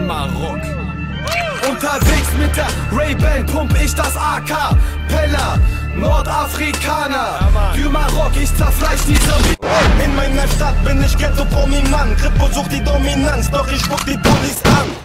Maroc. Unterwegs mit der Ray-Ban pump ich das AK. Peller, Nordafrikaner, du Maroc, ich zerfleisch diese In meiner Stadt bin ich Ghetto-Prominent. Kripo sucht die Dominanz, doch ich spuck die Police an.